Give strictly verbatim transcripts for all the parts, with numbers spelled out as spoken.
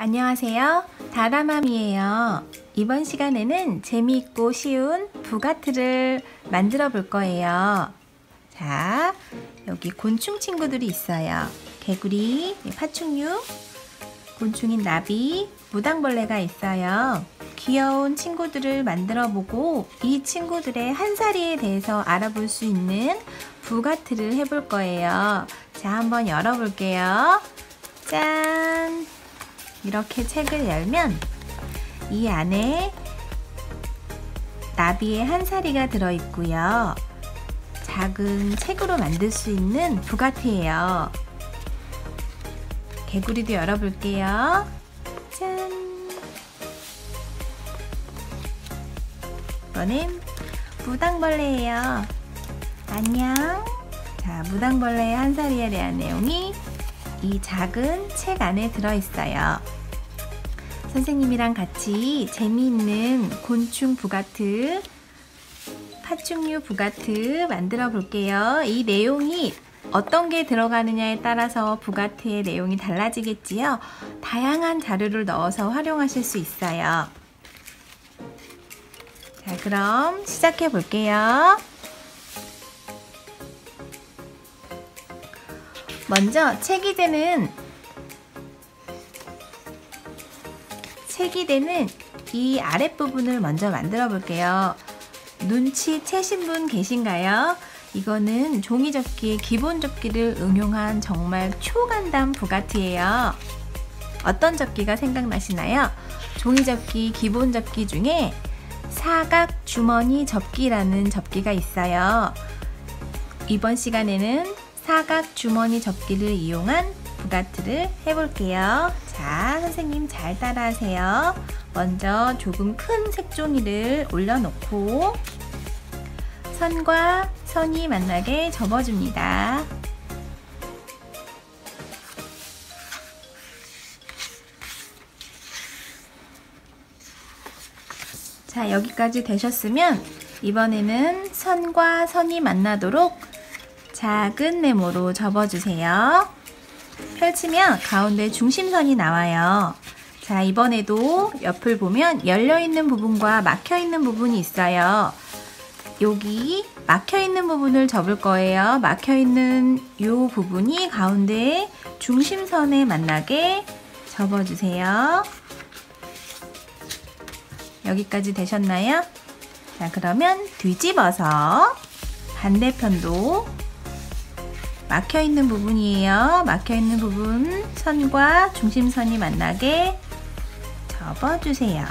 안녕하세요. 다다맘이에요. 이번 시간에는 재미있고 쉬운 부가트를 만들어 볼 거예요. 자, 여기 곤충 친구들이 있어요. 개구리, 파충류, 곤충인 나비, 무당벌레가 있어요. 귀여운 친구들을 만들어 보고 이 친구들의 한사리에 대해서 알아볼 수 있는 부가트를 해볼 거예요. 자, 한번 열어볼게요. 짠! 이렇게 책을 열면 이 안에 나비의 한사리가 들어있고요. 작은 책으로 만들 수 있는 부가티예요. 개구리도 열어볼게요. 짠! 이거는 무당벌레예요. 안녕! 자, 무당벌레의 한사리에 대한 내용이 이 작은 책 안에 들어있어요. 선생님이랑 같이 재미있는 곤충 부가트, 파충류 부가트 만들어 볼게요. 이 내용이 어떤 게 들어가느냐에 따라서 부가트의 내용이 달라지겠지요. 다양한 자료를 넣어서 활용하실 수 있어요. 자, 그럼 시작해 볼게요. 먼저 책이 되는 책이 되는 이 아랫부분을 먼저 만들어 볼게요. 눈치채신 분 계신가요? 이거는 종이접기의 기본 접기를 응용한 정말 초간단 부가티예요. 어떤 접기가 생각나시나요? 종이접기 기본 접기 중에 사각 주머니 접기라는 접기가 있어요. 이번 시간에는 사각 주머니 접기를 이용한 부가트를 해볼게요. 자, 선생님 잘 따라하세요. 먼저 조금 큰 색종이를 올려놓고 선과 선이 만나게 접어줍니다. 자, 여기까지 되셨으면 이번에는 선과 선이 만나도록 작은 네모로 접어주세요. 펼치면 가운데 중심선이 나와요. 자, 이번에도 옆을 보면 열려있는 부분과 막혀있는 부분이 있어요. 여기 막혀있는 부분을 접을 거예요. 막혀있는 이 부분이 가운데 중심선에 만나게 접어주세요. 여기까지 되셨나요? 자, 그러면 뒤집어서 반대편도 막혀있는 부분이에요. 막혀있는 부분 선과 중심선이 만나게 접어주세요.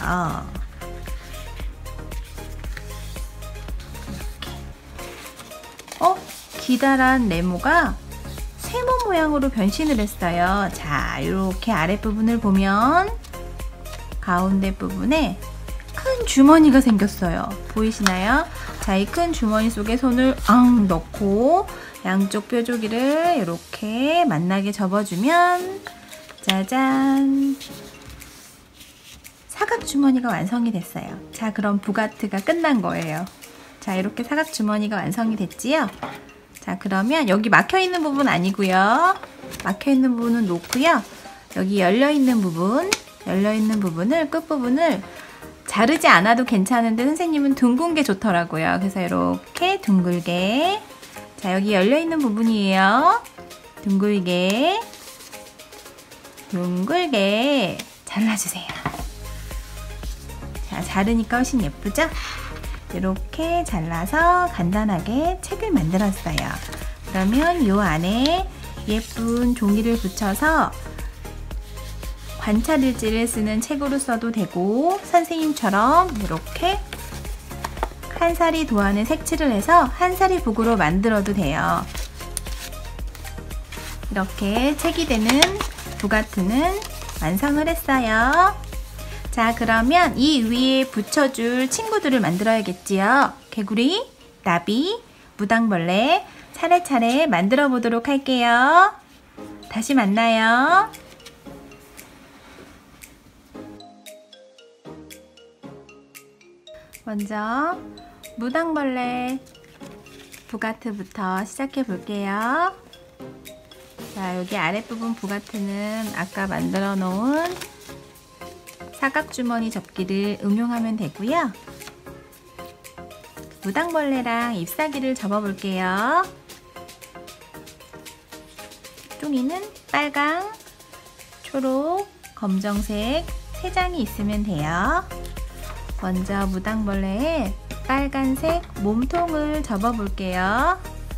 이렇게. 어? 기다란 네모가 세모 모양으로 변신을 했어요. 자, 이렇게 아랫부분을 보면 가운데 부분에 큰 주머니가 생겼어요. 보이시나요? 자, 이 큰 주머니 속에 손을 앙 넣고 양쪽 뾰족이를 이렇게 만나게 접어주면 짜잔! 사각 주머니가 완성이 됐어요. 자, 그럼 부가트가 끝난 거예요. 자, 이렇게 사각 주머니가 완성이 됐지요? 자, 그러면 여기 막혀있는 부분 아니고요. 막혀있는 부분은 놓고요. 여기 열려있는 부분, 열려있는 부분을, 끝부분을 자르지 않아도 괜찮은데 선생님은 둥근 게 좋더라고요. 그래서 이렇게 둥글게, 자, 여기 열려있는 부분이에요. 둥글게 둥글게 잘라주세요. 자, 자르니까 훨씬 예쁘죠? 이렇게 잘라서 간단하게 책을 만들었어요. 그러면 이 안에 예쁜 종이를 붙여서 관찰일지를 쓰는 책으로 써도 되고 선생님처럼 이렇게 한사리 도안에 색칠을 해서 한사리 북으로 만들어도 돼요. 이렇게 책이 되는 부가트는 완성을 했어요. 자, 그러면 이 위에 붙여줄 친구들을 만들어야겠지요. 개구리, 나비, 무당벌레 차례차례 만들어 보도록 할게요. 다시 만나요. 먼저 무당벌레 부가트부터 시작해 볼게요. 자, 여기 아랫부분 부가트는 아까 만들어 놓은 사각주머니 접기를 응용하면 되고요. 무당벌레랑 잎사귀를 접어볼게요. 뚱이는 빨강, 초록, 검정색 세 장이 있으면 돼요. 먼저 무당벌레의 빨간색 몸통을 접어볼게요.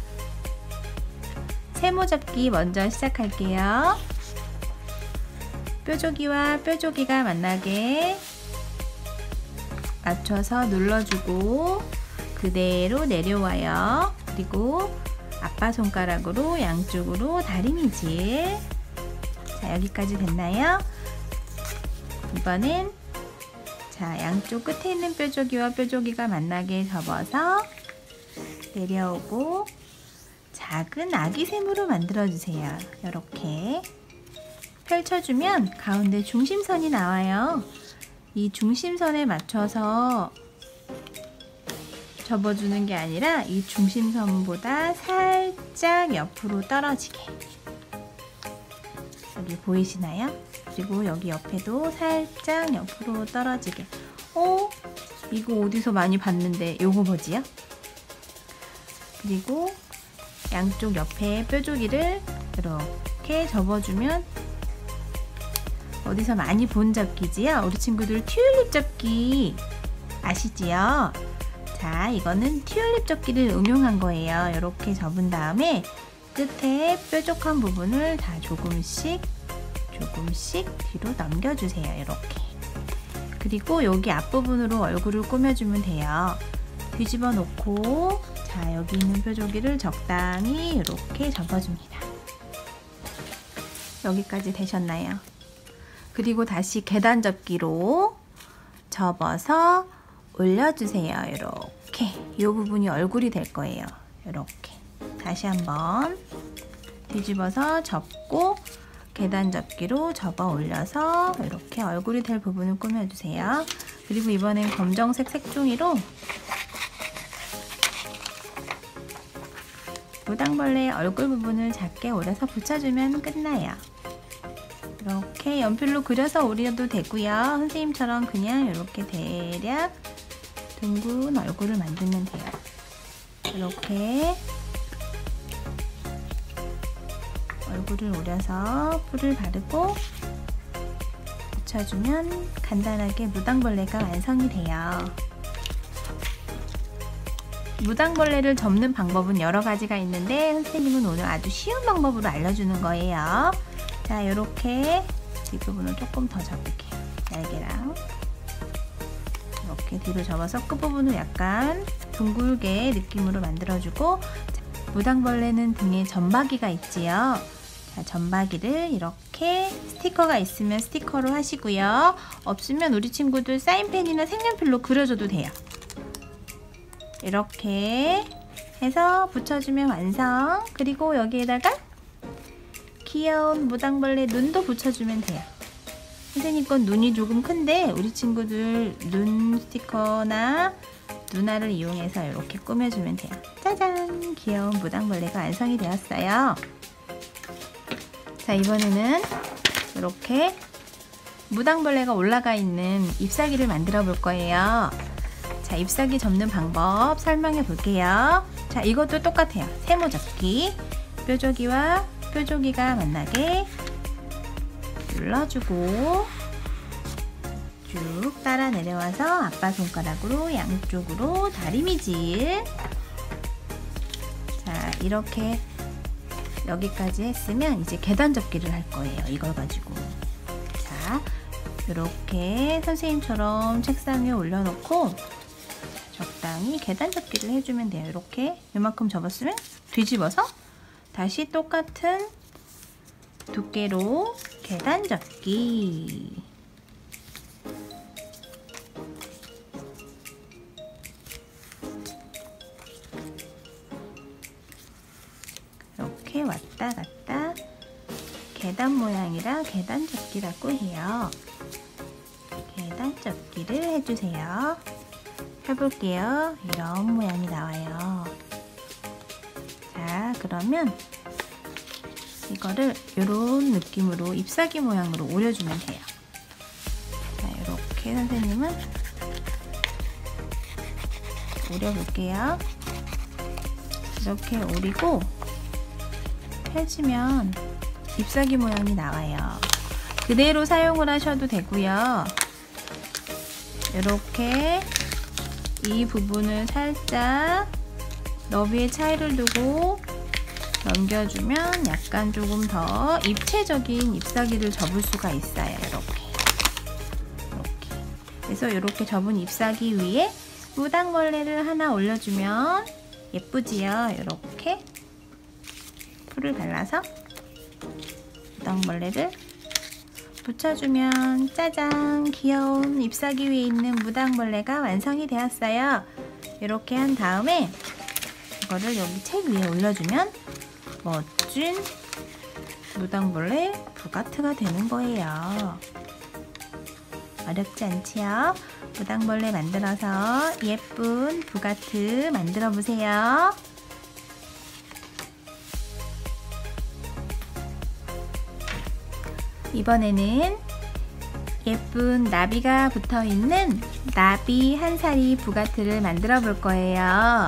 세모 접기 먼저 시작할게요. 뾰족이와 뾰족이가 만나게 맞춰서 눌러주고 그대로 내려와요. 그리고 아빠 손가락으로 양쪽으로 다리미질. 자, 여기까지 됐나요? 이번엔 자, 양쪽 끝에 있는 뾰족이와 뾰족이가 만나게 접어서 내려오고 작은 아기샘으로 만들어주세요. 이렇게 펼쳐주면 가운데 중심선이 나와요. 이 중심선에 맞춰서 접어주는 게 아니라 이 중심선보다 살짝 옆으로 떨어지게. 여기 보이시나요? 그리고 여기 옆에도 살짝 옆으로 떨어지게. 어? 이거 어디서 많이 봤는데 요거 뭐지요? 그리고 양쪽 옆에 뾰족이를 이렇게 접어주면 어디서 많이 본 접기지요? 우리 친구들 튤립 접기 아시지요? 자, 이거는 튤립 접기를 응용한 거예요. 이렇게 접은 다음에 끝에 뾰족한 부분을 다 조금씩 조금씩 뒤로 넘겨주세요. 이렇게. 그리고 여기 앞부분으로 얼굴을 꾸며주면 돼요. 뒤집어 놓고 자, 여기 있는 뾰족이를 적당히 이렇게 접어줍니다. 여기까지 되셨나요? 그리고 다시 계단 접기로 접어서 올려주세요. 이렇게. 이 부분이 얼굴이 될 거예요. 이렇게. 다시 한번 뒤집어서 접고 계단 접기로 접어 올려서 이렇게 얼굴이 될 부분을 꾸며주세요. 그리고 이번엔 검정색 색종이로 무당벌레의 얼굴 부분을 작게 오려서 붙여주면 끝나요. 이렇게 연필로 그려서 오려도 되고요. 선생님처럼 그냥 이렇게 대략 둥근 얼굴을 만들면 돼요. 이렇게 얼굴을 오려서 뿔을 바르고 붙여주면 간단하게 무당벌레가 완성이 돼요. 무당벌레를 접는 방법은 여러 가지가 있는데 선생님은 오늘 아주 쉬운 방법으로 알려주는 거예요. 자, 이렇게 뒷부분을 조금 더 접을게요. 날개랑 이렇게 뒤로 접어서 끝부분을 약간 둥글게 느낌으로 만들어주고 무당벌레는 등에 점박이가 있지요. 자, 점박이를 이렇게 스티커가 있으면 스티커로 하시고요. 없으면 우리 친구들 사인펜이나 색연필로 그려줘도 돼요. 이렇게 해서 붙여주면 완성. 그리고 여기에다가 귀여운 무당벌레 눈도 붙여주면 돼요. 선생님 건 눈이 조금 큰데 우리 친구들 눈 스티커나 눈알을 이용해서 이렇게 꾸며주면 돼요. 짜잔! 귀여운 무당벌레가 완성이 되었어요. 자, 이번에는 이렇게 무당벌레가 올라가 있는 잎사귀를 만들어 볼 거예요. 자, 잎사귀 접는 방법 설명해 볼게요. 자, 이것도 똑같아요. 세모 접기. 뾰족이와 뾰족이가 만나게 눌러주고 쭉 따라 내려와서 아빠 손가락으로 양쪽으로 다리미질. 자, 이렇게 여기까지 했으면 이제 계단 접기를 할 거예요. 이걸 가지고. 자, 이렇게 선생님처럼 책상 위에 올려놓고 적당히 계단 접기를 해주면 돼요. 이렇게 이만큼 접었으면 뒤집어서 다시 똑같은 두께로 계단 접기. 이렇게 왔다 갔다 계단 모양이라 계단 접기라고 해요. 계단 접기를 해주세요. 해볼게요. 이런 모양이 나와요. 자, 그러면 이거를 이런 느낌으로 잎사귀 모양으로 오려주면 돼요. 자, 이렇게 선생님은 오려볼게요. 이렇게 오리고 펼치면 잎사귀 모양이 나와요. 그대로 사용을 하셔도 되고요. 이렇게 이 부분을 살짝 너비의 차이를 두고 넘겨주면 약간 조금 더 입체적인 잎사귀를 접을 수가 있어요. 이렇게 이렇게 그래서 이렇게 접은 잎사귀 위에 무당벌레를 하나 올려주면 예쁘지요? 이렇게 풀을 발라서 무당벌레를 붙여주면 짜잔! 귀여운 잎사귀 위에 있는 무당벌레가 완성이 되었어요. 이렇게 한 다음에 이거를 여기 책 위에 올려주면 멋진 무당벌레 부가트가 되는 거예요. 어렵지 않지요? 무당벌레 만들어서 예쁜 부가트 만들어 보세요. 이번에는 예쁜 나비가 붙어있는 나비 한 사리 부가트를 만들어 볼 거예요.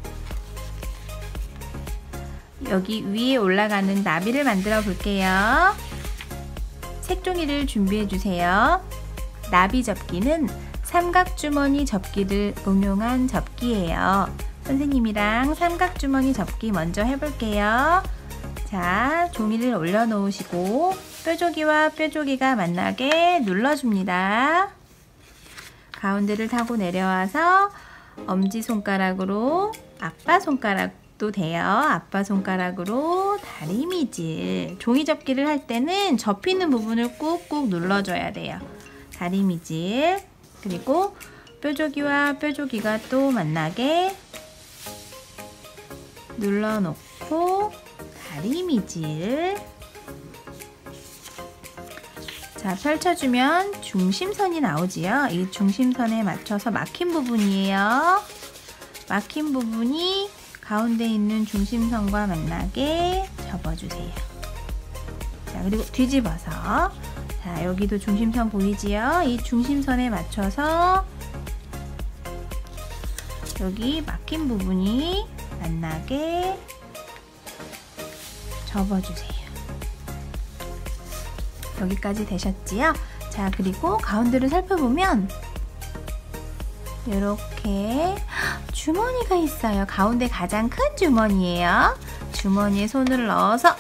여기 위에 올라가는 나비를 만들어 볼게요. 색종이를 준비해 주세요. 나비 접기는 삼각주머니 접기를 응용한 접기예요. 선생님이랑 삼각주머니 접기 먼저 해볼게요. 자, 종이를 올려놓으시고 뾰족이와 뾰족이가 만나게 눌러줍니다. 가운데를 타고 내려와서 엄지손가락으로 아빠 손가락도 돼요. 아빠 손가락으로 다리미질. 종이 접기를 할 때는 접히는 부분을 꾹꾹 눌러줘야 돼요. 다리미질. 그리고 뾰족이와 뾰족이가 또 만나게 눌러놓고 다리미질. 자, 펼쳐주면 중심선이 나오지요. 이 중심선에 맞춰서 막힌 부분이에요. 막힌 부분이 가운데 있는 중심선과 만나게 접어주세요. 자, 그리고 뒤집어서 자, 여기도 중심선 보이지요? 이 중심선에 맞춰서 여기 막힌 부분이 만나게 접어주세요. 여기까지 되셨지요? 자, 그리고 가운데를 살펴보면 이렇게 주머니가 있어요. 가운데 가장 큰 주머니예요. 주머니에 손을 넣어서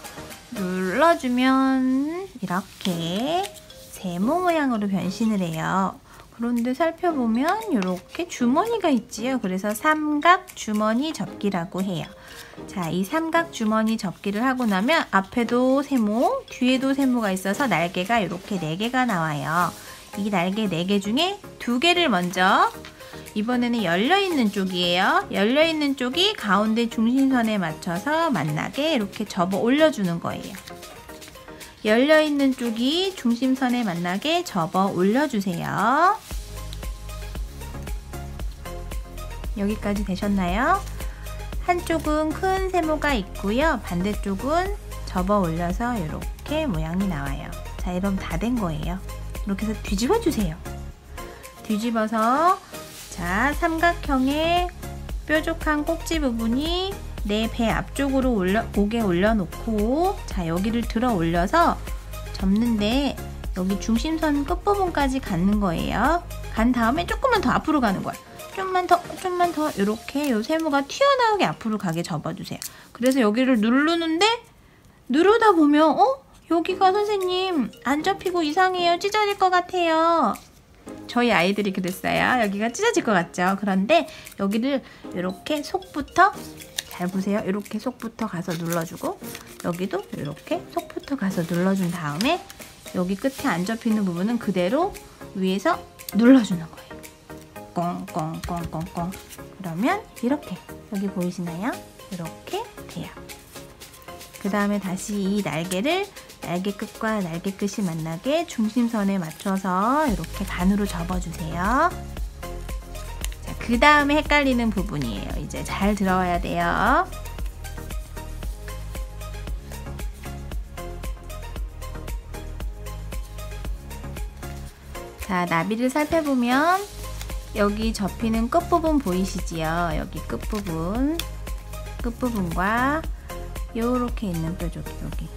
눌러주면 이렇게 세모 모양으로 변신을 해요. 그런데 살펴보면 이렇게 주머니가 있지요. 그래서 삼각 주머니 접기라고 해요. 자, 이 삼각 주머니 접기를 하고 나면 앞에도 세모, 뒤에도 세모가 있어서 날개가 이렇게 네 개가 나와요. 이 날개 네 개 중에 두 개를 먼저, 이번에는 열려있는 쪽이에요. 열려있는 쪽이 가운데 중심선에 맞춰서 만나게 이렇게 접어 올려주는 거예요. 열려있는 쪽이 중심선에 만나게 접어 올려주세요. 여기까지 되셨나요? 한쪽은 큰 세모가 있고요. 반대쪽은 접어 올려서 이렇게 모양이 나와요. 자, 이러면 다 된 거예요. 이렇게 해서 뒤집어 주세요. 뒤집어서 자, 삼각형의 뾰족한 꼭지 부분이 내 배 앞쪽으로 올려, 목에 올려놓고 자, 여기를 들어 올려서 접는데 여기 중심선 끝부분까지 가는 거예요. 간 다음에 조금만 더 앞으로 가는 거야. 좀만 더, 좀만 더 이렇게 요 세모가 튀어나오게 앞으로 가게 접어주세요. 그래서 여기를 누르는데 누르다 보면 어? 여기가 선생님 안 접히고 이상해요. 찢어질 것 같아요. 저희 아이들이 그랬어요. 여기가 찢어질 것 같죠? 그런데 여기를 이렇게 속부터 잘 보세요. 이렇게 속부터 가서 눌러주고 여기도 이렇게 속부터 가서 눌러준 다음에 여기 끝에 안 접히는 부분은 그대로 위에서 눌러주는 거예요. 꽁꽁꽁꽁꽁. 그러면 이렇게 여기 보이시나요? 이렇게 돼요. 그 다음에 다시 이 날개를 날개 끝과 날개 끝이 만나게 중심선에 맞춰서 이렇게 반으로 접어주세요. 자, 그 다음에 헷갈리는 부분이에요. 이제 잘 들어와야 돼요. 자, 나비를 살펴보면 여기 접히는 끝부분 보이시지요? 여기 끝부분, 끝부분과 요렇게 있는 뾰족이 여기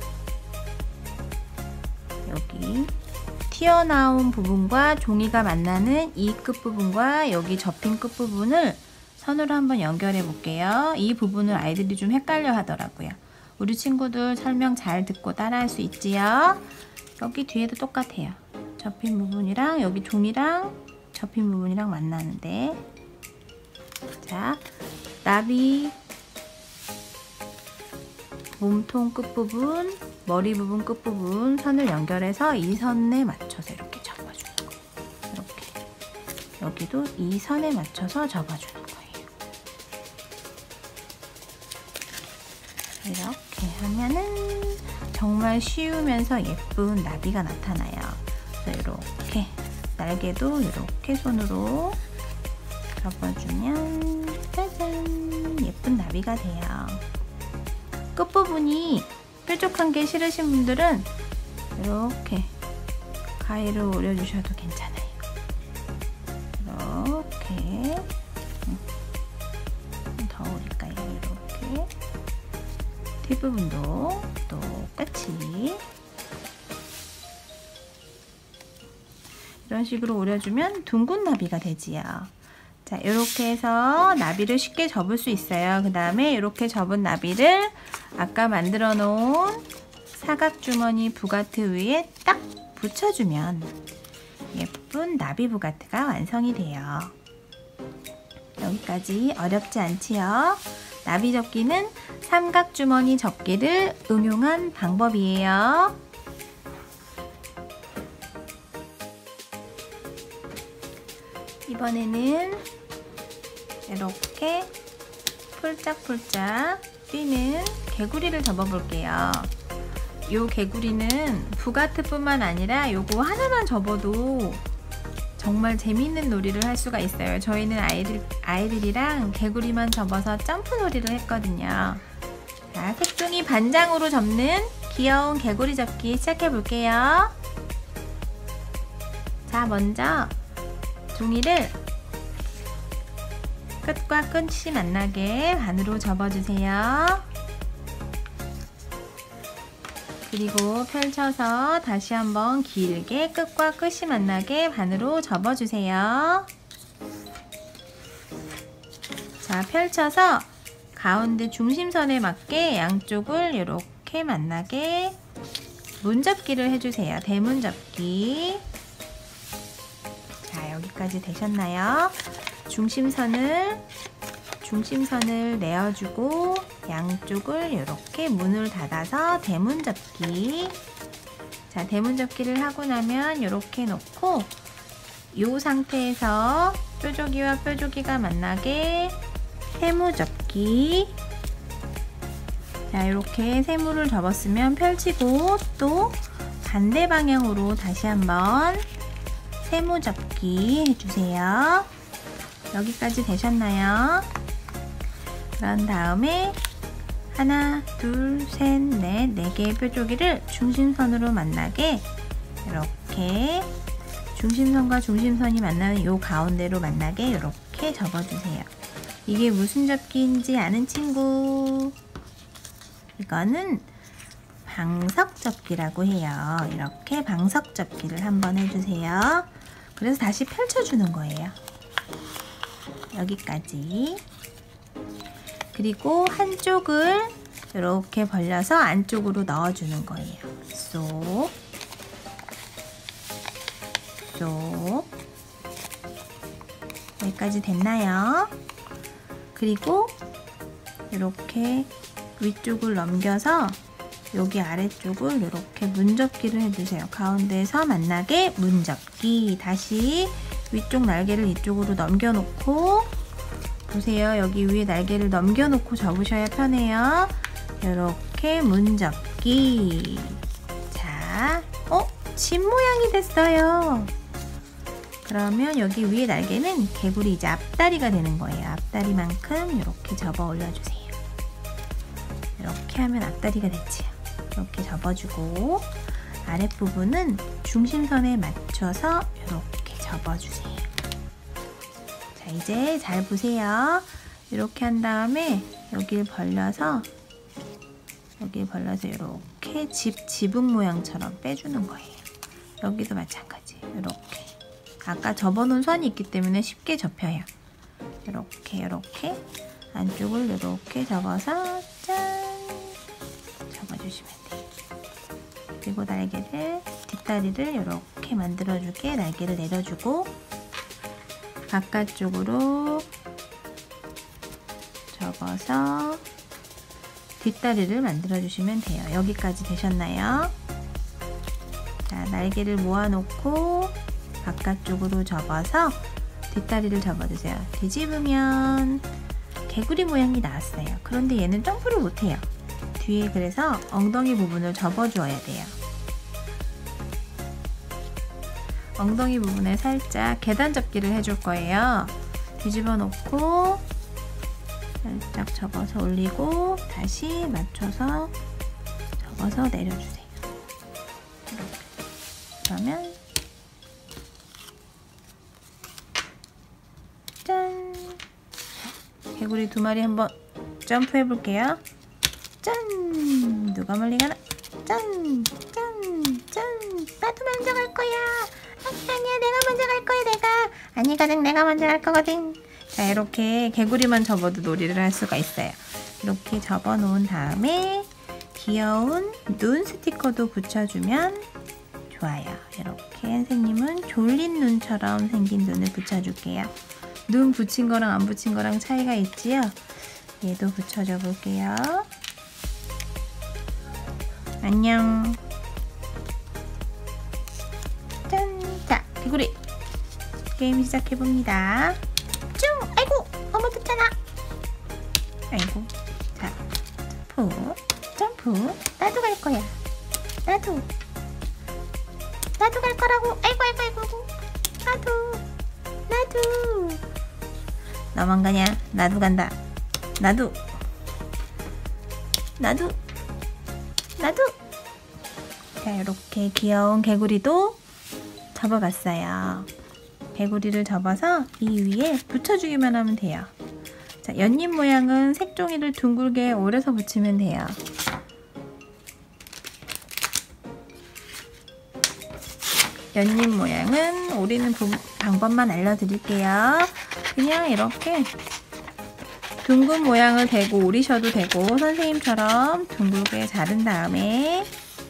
여기 튀어나온 부분과 종이가 만나는 이 끝부분과 여기 접힌 끝부분을 선으로 한번 연결해 볼게요. 이 부분을 아이들이 좀 헷갈려 하더라고요. 우리 친구들 설명 잘 듣고 따라 할 수 있지요? 여기 뒤에도 똑같아요. 접힌 부분이랑 여기 종이랑 접힌 부분이랑 만나는데, 자, 나비 몸통 끝부분, 머리 부분 끝부분 선을 연결해서 이 선에 맞춰서 이렇게 접어주는 거예요. 이렇게. 여기도 이 선에 맞춰서 접어주는 거예요. 이렇게 하면은 정말 쉬우면서 예쁜 나비가 나타나요. 그래서 이렇게 날개도 이렇게 손으로 접어주면 짜잔! 예쁜 나비가 돼요. 끝부분이 뾰족한 게 싫으신 분들은 이렇게 가위를 올려주셔도 괜찮아요. 이렇게 더 올릴까요? 이렇게 뒷부분도 똑같이 이런 식으로 올려주면 둥근 나비가 되지요. 자, 이렇게 해서 나비를 쉽게 접을 수 있어요. 그 다음에 이렇게 접은 나비를 아까 만들어 놓은 사각주머니 부가트 위에 딱 붙여주면 예쁜 나비 부가트가 완성이 돼요. 여기까지 어렵지 않지요? 나비 접기는 삼각주머니 접기를 응용한 방법이에요. 이번에는 이렇게 폴짝폴짝 뛰는 개구리를 접어볼게요. 이 개구리는 부가트뿐만 아니라 요거 하나만 접어도 정말 재미있는 놀이를 할 수가 있어요. 저희는 아이들, 아이들이랑 개구리만 접어서 점프 놀이를 했거든요. 자, 색종이 반장으로 접는 귀여운 개구리 접기 시작해 볼게요. 자, 먼저 종이를 끝과 끝이 만나게 반으로 접어주세요. 그리고 펼쳐서 다시 한번 길게 끝과 끝이 만나게 반으로 접어주세요. 자, 펼쳐서 가운데 중심선에 맞게 양쪽을 이렇게 만나게 문접기를 해주세요. 대문접기. 자, 여기까지 되셨나요? 중심선을 중심선을 내어주고 양쪽을 이렇게 문을 닫아서 대문접기. 자, 대문접기를 하고 나면 이렇게 놓고 이 상태에서 뾰족이와 뾰족이가 만나게 세무접기. 자, 이렇게 세무를 접었으면 펼치고 또 반대 방향으로 다시 한번 세무접기 해주세요. 여기까지 되셨나요? 그런 다음에 하나, 둘, 셋, 넷, 네 개의 뾰족이를 중심선으로 만나게 이렇게 중심선과 중심선이 만나는 요 가운데로 만나게 이렇게 접어주세요. 이게 무슨 접기인지 아는 친구? 이거는 방석접기라고 해요. 이렇게 방석접기를 한번 해주세요. 그래서 다시 펼쳐주는 거예요. 여기까지. 그리고 한쪽을 이렇게 벌려서 안쪽으로 넣어주는 거예요. 쏙, 쏙. 여기까지 됐나요? 그리고 이렇게 위쪽을 넘겨서 여기 아래쪽을 이렇게 문접기를 해주세요. 가운데에서 만나게 문접기. 다시 위쪽 날개를 이쪽으로 넘겨놓고 보세요. 여기 위에 날개를 넘겨놓고 접으셔야 편해요. 이렇게 문접기. 자, 어? 집 모양이 됐어요. 그러면 여기 위에 날개는 개구리 이제 앞다리가 되는 거예요. 앞다리만큼 이렇게 접어 올려주세요. 이렇게 하면 앞다리가 됐지요. 이렇게 접어주고 아랫부분은 중심선에 맞춰서 이렇게 접어주세요. 자, 이제 잘 보세요. 이렇게 한 다음에 여기를 벌려서 여기를 벌려서 이렇게 집, 지붕 모양처럼 빼주는 거예요. 여기도 마찬가지. 이렇게 아까 접어놓은 선이 있기 때문에 쉽게 접혀요. 이렇게 이렇게 안쪽을 이렇게 접어서 짠 접어주시면 돼요. 그리고 날개를 뒷다리를 이렇게 만들어주게 날개를 내려주고 바깥쪽으로 접어서 뒷다리를 만들어주시면 돼요. 여기까지 되셨나요? 자, 날개를 모아놓고 바깥쪽으로 접어서 뒷다리를 접어주세요. 뒤집으면 개구리 모양이 나왔어요. 그런데 얘는 점프를 못해요. 뒤에 그래서 엉덩이 부분을 접어주어야 돼요. 엉덩이 부분에 살짝 계단 접기를 해줄 거예요. 뒤집어 놓고 살짝 접어서 올리고 다시 맞춰서 접어서 내려주세요. 이렇게. 그러면 짠! 개구리 두 마리 한번 점프해 볼게요. 짠! 누가 멀리 가나? 짠! 짠! 짠! 나도 먼저 갈 거야. 아니, 아니야, 내가 먼저 갈 거야. 내가 아니거든. 내가 먼저 갈 거거든. 자, 이렇게 개구리만 접어도 놀이를 할 수가 있어요. 이렇게 접어 놓은 다음에 귀여운 눈 스티커도 붙여주면 좋아요. 이렇게 선생님은 졸린 눈처럼 생긴 눈을 붙여줄게요. 눈 붙인 거랑 안 붙인 거랑 차이가 있지요? 얘도 붙여줘 볼게요. 안녕. 짠! 자, 개구리 게임 시작해봅니다. 쭉! 아이고! 어머 뜯잖아. 아이고. 자, 점프, 점프. 나도 갈 거야. 나도. 나도 갈 거라고. 아이고, 아이고, 아이고. 나도. 나도. 너만 가냐? 나도 간다. 나도. 나도. 나도. 자, 이렇게 귀여운 개구리도 접어봤어요. 개구리를 접어서 이 위에 붙여주기만 하면 돼요. 자, 연잎 모양은 색종이를 둥글게 오려서 붙이면 돼요. 연잎 모양은 오리는 방법만 알려드릴게요. 그냥 이렇게 둥근 모양을 대고 오리셔도 되고 선생님처럼 둥글게 자른 다음에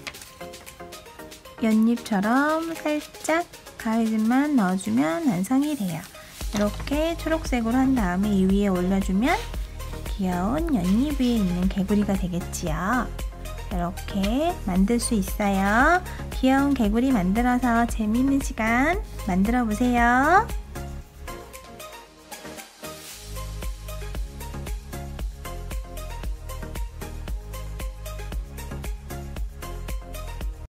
연잎처럼 살짝 가위즙만 넣어주면 완성이 돼요. 이렇게 초록색으로 한 다음에 이 위에 올려주면 귀여운 연잎 위에 있는 개구리가 되겠지요. 이렇게 만들 수 있어요. 귀여운 개구리 만들어서 재미있는 시간 만들어 보세요.